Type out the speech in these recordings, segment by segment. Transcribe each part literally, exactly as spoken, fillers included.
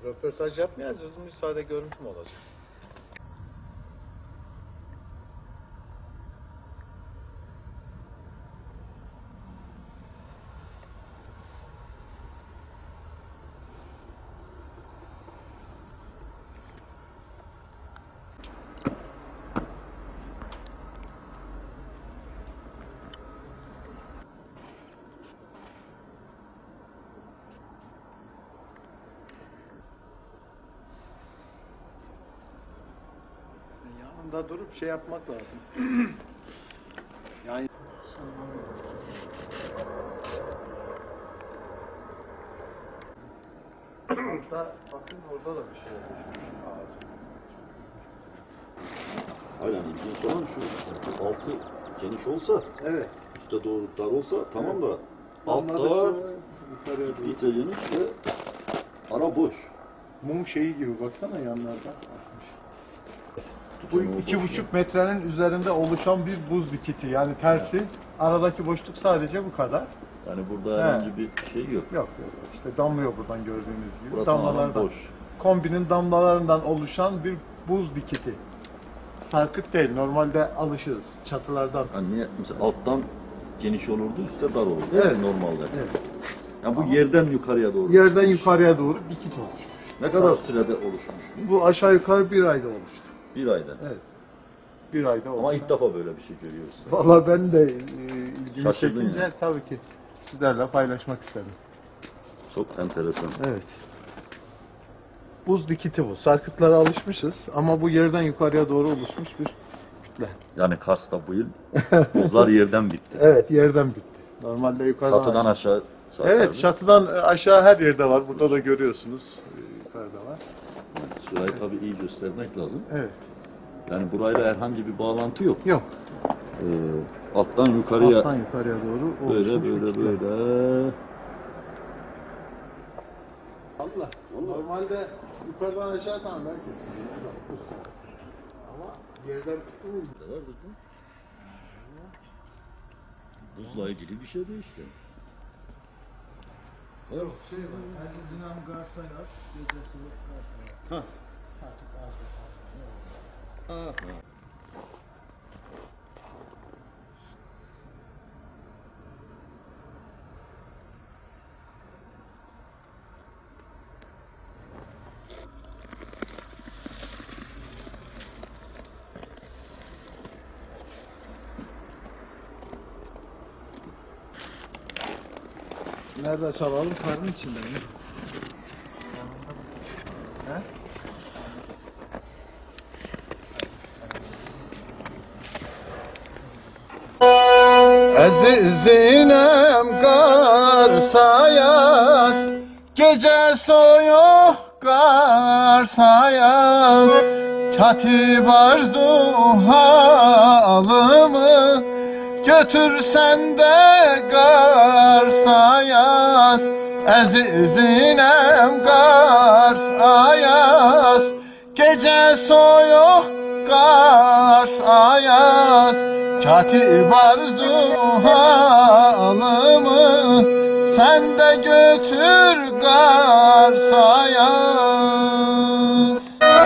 Röportaj yapmayacağız, müsaade görüntüm olacak. Yanında durup şey yapmak lazım. Yani orada, bakın orada da bir şey olmuş ağacın. Aynen, ilginç olan şu, yani altı geniş olsa, Evet. üstte doğru dar olsa tamam Evet. da altta gittiyse geniş ve ara boş. Mum şeyi gibi baksana yanlardan. Bu iki buçuk metrenin üzerinde oluşan bir buz dikiti, yani tersi. Evet. Aradaki boşluk sadece bu kadar. Yani burada herhangi bir şey yok. Yok yok. İşte damlıyor buradan gördüğünüz gibi. Burası damlalardan boş. Kombinin damlalarından oluşan bir buz dikiti. Sarkıt değil. Normalde alışırız çatılardan. Yani niye? Mesela alttan geniş olurdu, üstte dar olurdu. Evet. Yani normalde. Evet. Yani bu yerden yukarıya doğru. Yerden yukarıya doğru dikit oluşmuş. Ne kadar sürede oluşmuş? Bu aşağı yukarı bir ayda oluştu. Bir ayda. Evet. Bir ayda oldu. Ama ilk defa böyle bir şey görüyoruz. Vallahi ben de e, ilgimi Şaşırdın çekince yani. tabii ki sizlerle paylaşmak istedim. Çok enteresan. Evet. Buz dikiti bu. Sarkıtlara alışmışız ama bu yerden yukarıya doğru oluşmuş bir kütle. Yani Kars'ta bu yıl buzlar yerden bitti. Evet, yerden bitti. Normalde yukarıdan Çatıdan aşağı. aşağı sarkardı. Evet, çatıdan aşağı her yerde var. Burada da görüyorsunuz. Yukarıda var. Şurayı tabii iyi göstermek lazım. Evet. Yani burayla herhangi bir bağlantı yok. Yok. Ee, alttan yukarıya Alttan yukarıya doğru böyle oluşmuş böyle bir kütle. böyle. Allah. Normalde yukarıdan aşağı tamam herkes biliyor. Ama yerden tuttu mu? Ne var burada? Buzla ilgili bir şey değişti. Yok şey var. Aziz İnan Garsayar, gece soğuk Garsayar. Ha. Artık ağzı Ha. Nerede çalalım? Karın içinde mi? He? Azizinem kar sayaz, gece soğuk kar sayaz, katip arzu halımı götürsen de kar sayaz. Azizinem kar sayaz, gece soğuk kar sayaz, katip arzu halımı sen de götür kar sayaz.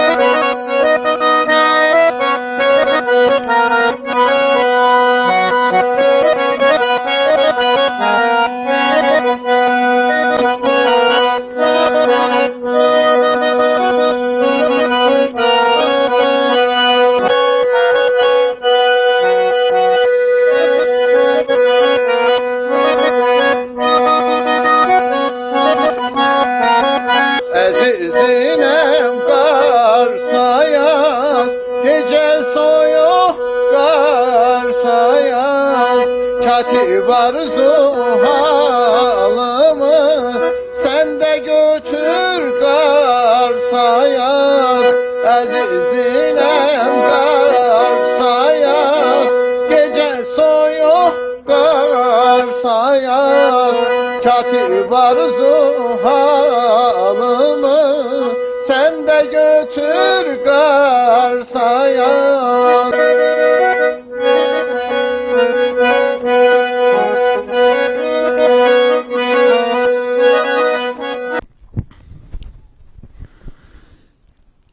Azizinem kar sayaz, gece soğuk kar sayaz, katip arzu halımı sen de götür kar sayaz. Azizinem kar sayaz, gece soğuk kar sayaz, katip arzu halımı sen de götür kar sayaz.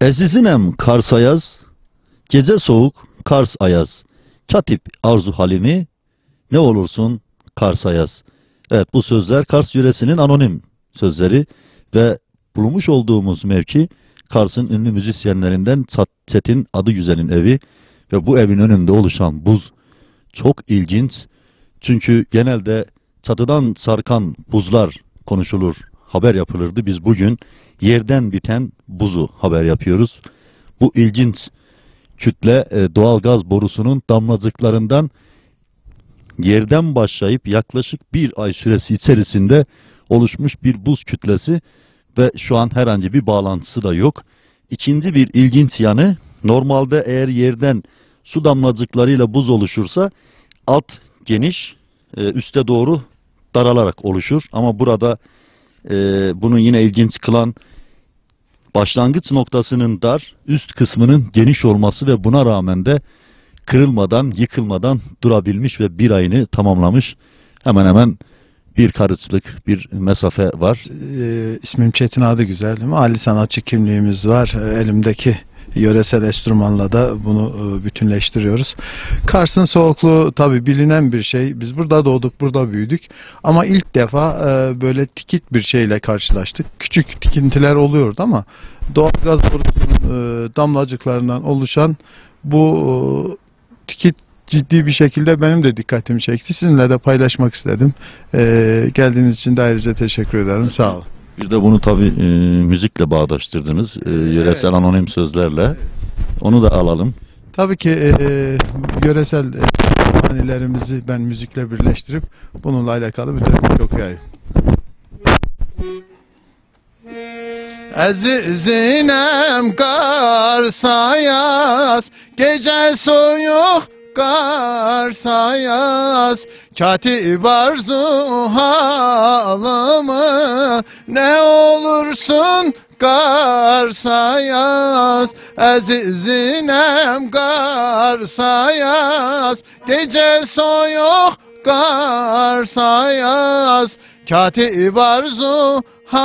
Ezizinem Kars ayaz, gece soğuk Kars ayaz. Katip arzu halimi, ne olursun Kars ayaz. Evet, bu sözler Kars yöresinin anonim sözleri ve bulunmuş olduğumuz mevki Kars'ın ünlü müzisyenlerinden Çetin Adıgüzel'in evi ve bu evin önünde oluşan buz çok ilginç. Çünkü genelde çatıdan sarkan buzlar konuşulur, haber yapılırdı. Biz bugün yerden biten buzu haber yapıyoruz. Bu ilginç kütle doğalgaz borusunun damlacıklarından yerden başlayıp yaklaşık bir ay süresi içerisinde oluşmuş bir buz kütlesi ve şu an herhangi bir bağlantısı da yok. İkinci bir ilginç yanı, normalde eğer yerden su damlacıklarıyla buz oluşursa alt geniş, üste doğru daralarak oluşur. Ama burada e, bunu yine ilginç kılan başlangıç noktasının dar, üst kısmının geniş olması ve buna rağmen de kırılmadan, yıkılmadan durabilmiş ve bir ayını tamamlamış. Hemen hemen bir karışlık bir mesafe var. E, ismim Çetin Adıgüzel. Mahalli sanatçı kimliğimiz var. E, elimdeki yöresel enstrümanla da bunu e, bütünleştiriyoruz. Kars'ın soğukluğu tabii bilinen bir şey. Biz burada doğduk, burada büyüdük. Ama ilk defa e, böyle tikit bir şeyle karşılaştık. Küçük tikintiler oluyordu ama doğalgaz borusunun e, damlacıklarından oluşan bu e, tikit ciddi bir şekilde benim de dikkatimi çekti. Sizinle de paylaşmak istedim. Ee, geldiğiniz için de ayrıca teşekkür ederim. Sağ olun. Bir de bunu tabii e, müzikle bağdaştırdınız. E, yöresel evet. anonim sözlerle. Onu da alalım. Tabii ki e, yöresel e, manilerimizi ben müzikle birleştirip bununla alakalı bir de okuyayım. Azizinem Kars ayaz, gece soğuk Kars ayaz, katip arzu halımı, ne olursun Kars ayaz. Azizinem Kars ayaz, gece soğuk Kars ayaz, katip arzu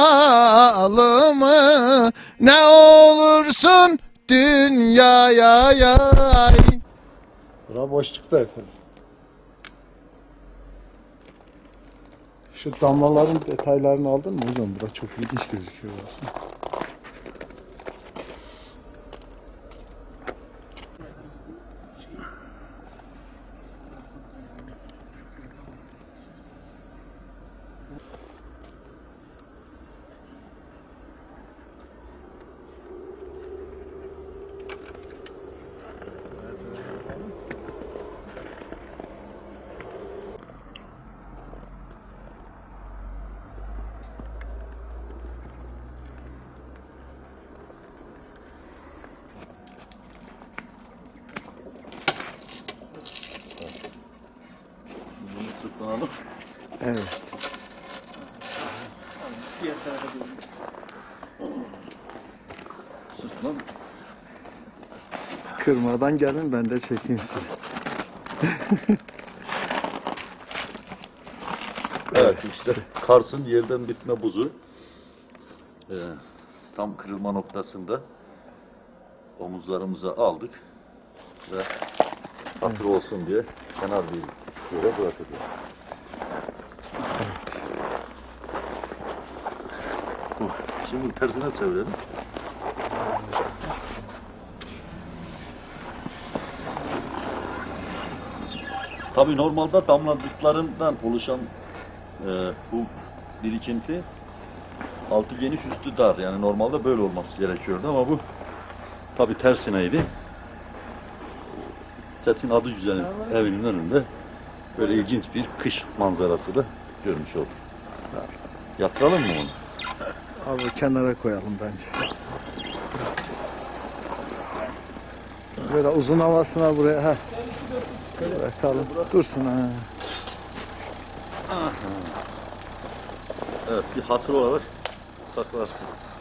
halımı, ne olursun dünyaya yay. Bura boşlukta efendim. Şu damlaların detaylarını aldın mı hocam? Bura çok ilginç gözüküyor aslında. Evet. Kırmadan gelin, ben de çekeyim sizi. Evet, işte Kars'ın yerden bitme buzu ee, tam kırılma noktasında omuzlarımıza aldık ve hatır olsun diye kenar bir yere bırakacağız. Şimdi tersine çevirelim. Tabii normalde damlacıklarından oluşan e, bu birikinti altı geniş üstü dar. Yani normalde böyle olması gerekiyordu ama bu tabii tersineydi. Çetin Adıgüzel'in evinin önünde böyle ilginç bir kış manzarası da görmüş olduk. Yatıralım mı onu? Abi kenara koyalım bence. Böyle uzun havasına buraya ha. Bırakalım. Dursun ha. Evet, bir hatır olarak saklarsın.